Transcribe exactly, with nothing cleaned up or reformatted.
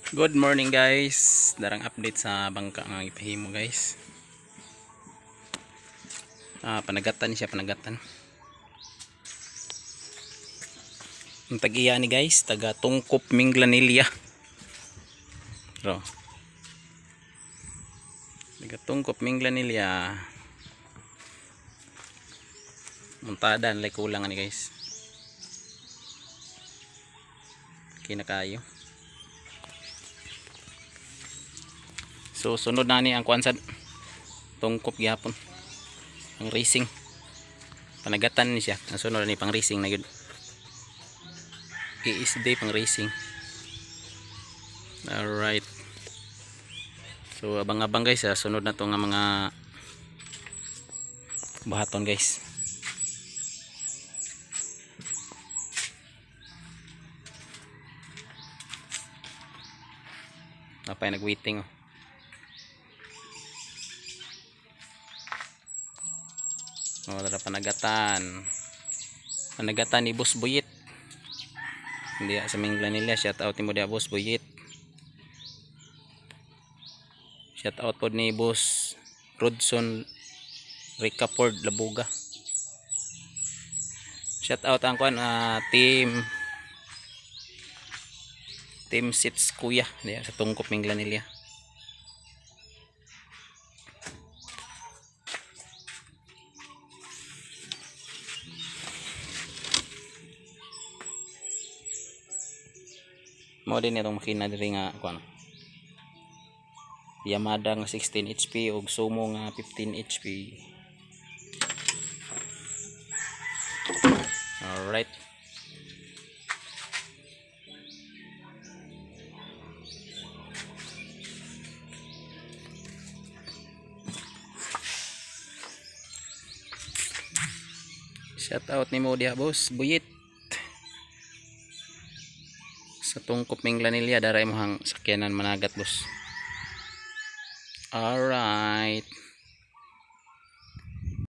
Good morning guys. Darang update sa bangka nga ipahimo guys. Ah, panagatan siya panagatan. Ang tag-iya ni guys, taga Tungkop Minglanilla. Bro. Taga Tungkop Minglanilla. Muntadan lay kulang ni guys. Kinakayo. So sunod na ni ang kuansad Tungkop gyapon. Ang racing. Panagatan ni siya. Ang sunod ni pang racing na gyud. K S D pang racing. Alright. So abang-abang guys, ah, sunod na to nga mga bahaton guys. Napay nag-waiting oh. Oh, tara panagatan. Panagatan ni Boss Buyit. Hindi sa Minglanilla, shout out mo dia Boss Buyit. Shout out pod ni Boss Rodson Ricapord Labuga. Shout out ang kuan uh, team Team Sits Kuya diya sa Tungkop Minglanilla. Mo din itong makina diri nga kuan Yamada nga sixteen H P ug Sumo nga fifteen H P. Alright. Shout out ni mo dia Boss Buyit sa Tungkop Minglanilla, daray mo hang sakyanan managat boss. Alright.